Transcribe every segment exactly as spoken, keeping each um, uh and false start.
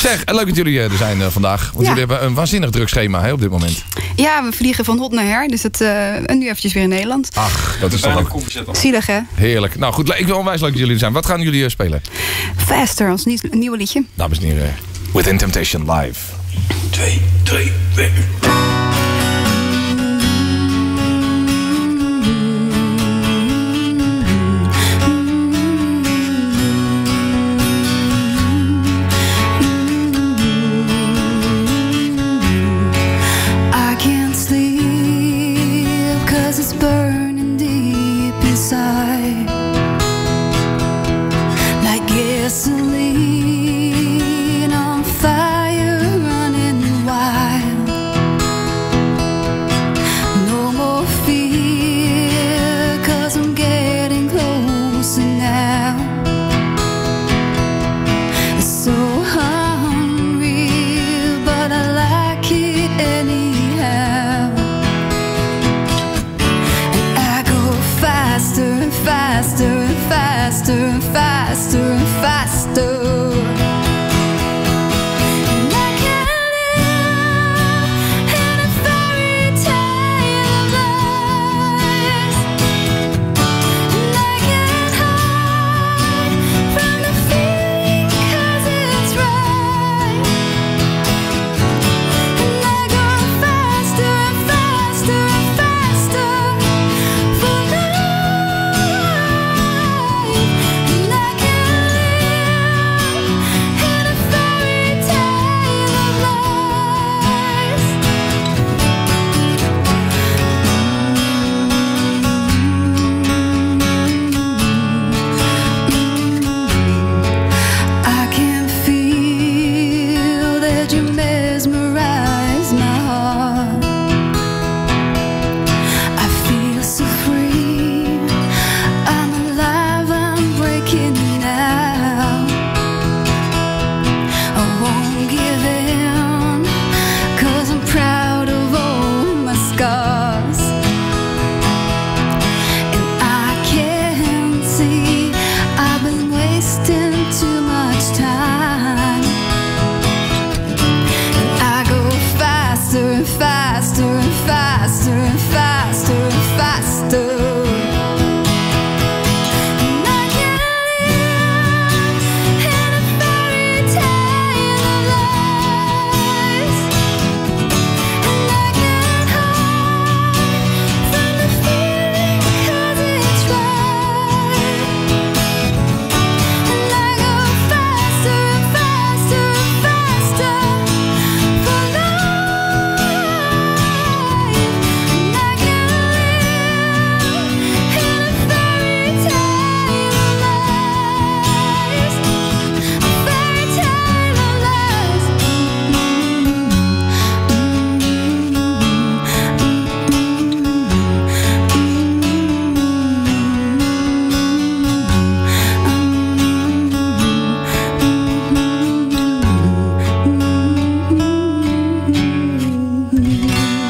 Zeg, leuk dat jullie er zijn uh, vandaag. Want ja. jullie hebben een waanzinnig druk schema hè, op dit moment. Ja, we vliegen van hot naar her. Dus het, uh, en nu eventjes weer in Nederland. Ach, dat is toch ook zielig, hè? Heerlijk. Nou goed, ik wil onwijs leuk dat jullie er zijn. Wat gaan jullie uh, spelen? Faster, ons nieuw, nieuwe liedje. Dames en heren, Within Temptation live. Twee, drie, twee.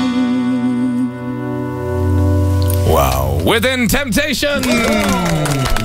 Within Temptation!